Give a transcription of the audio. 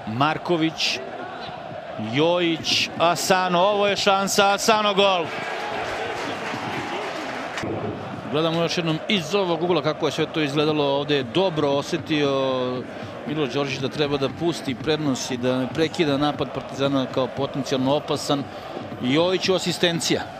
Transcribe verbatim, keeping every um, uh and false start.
Marković, Jojić, Asano, ovo je šansa, Asano gol. Gledamo još jednom iz ovog ugla kako je sve to izgledalo. Ovde je dobro osetio Milo Đorđić da treba da pusti prednost i da ne prekida napad Partizana kao potencijalno opasan. Jojiću asistencija.